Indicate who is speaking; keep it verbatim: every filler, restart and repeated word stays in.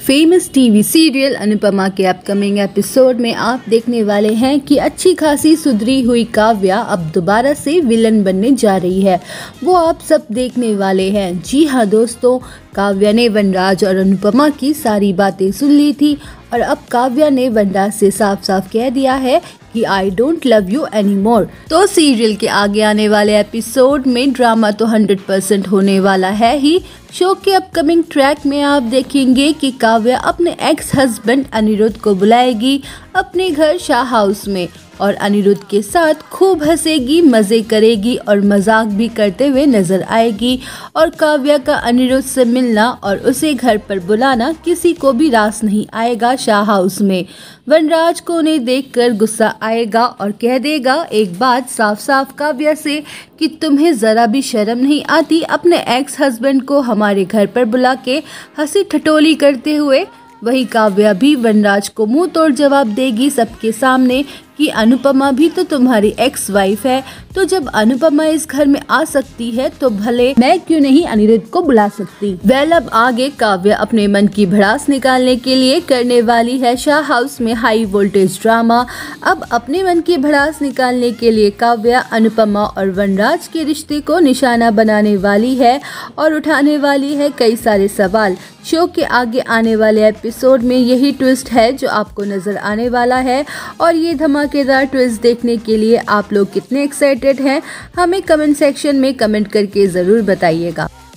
Speaker 1: Famous TV serial Anupama के upcoming episode में आप देखने वाले हैं कि अच्छी खासी सुधरी हुई काव्या अब दोबारा से विलन बनने जा रही है। वो आप सब देखने वाले हैं। जी हाँ दोस्तों, काव्या ने वनराज और अनुपमा की सारी बातें सुन ली थी और अब काव्या ने वनराज से साफ साफ कह दिया है कि I don't love you any more. तो सीरियल के आगे आने वाले एपिसोड में ड्रामा तो हंड्रेड परसेंट होने वाला है ही। शो के अपकमिंग ट्रैक में आप देखेंगे कि काव्या अपने एक्स हस्बैंड अनिरुद्ध को बुलाएगी अपने घर शाह हाउस में और अनिरुद्ध के साथ खूब हंसेगी, मज़े करेगी और मजाक भी करते हुए नजर आएगी। और काव्या का अनिरुद्ध से मिलना और उसे घर पर बुलाना किसी को भी रास नहीं आएगा शाह हाउस में। वनराज को उन्हें देखकर गुस्सा आएगा और कह देगा एक बात साफ साफ काव्या से कि तुम्हें ज़रा भी शर्म नहीं आती अपने एक्स हस्बैंड को हमारे घर पर बुला के हंसी ठटोली करते हुए। वही काव्या भी वनराज को मुंह तोड़ जवाब देगी सबके सामने कि अनुपमा भी तो तुम्हारी एक्स वाइफ है, तो जब अनुपमा इस घर में आ सकती है तो भले मैं क्यों नहीं अनिरुद्ध को बुला सकती। वेल अब आगे काव्या अपने मन की भड़ास निकालने के लिए करने वाली है शाह हाउस में हाई वोल्टेज ड्रामा। अब अपने मन की भड़ास निकालने के लिए काव्या अनुपमा और वनराज के रिश्ते को निशाना बनाने वाली है और उठाने वाली है कई सारे सवाल। शो के आगे आने वाले एपिसोड में यही ट्विस्ट है जो आपको नजर आने वाला है और ये धमाकेदार ट्विस्ट देखने के लिए आप लोग कितने एक्साइटेड हैं हमें कमेंट सेक्शन में कमेंट करके ज़रूर बताइएगा।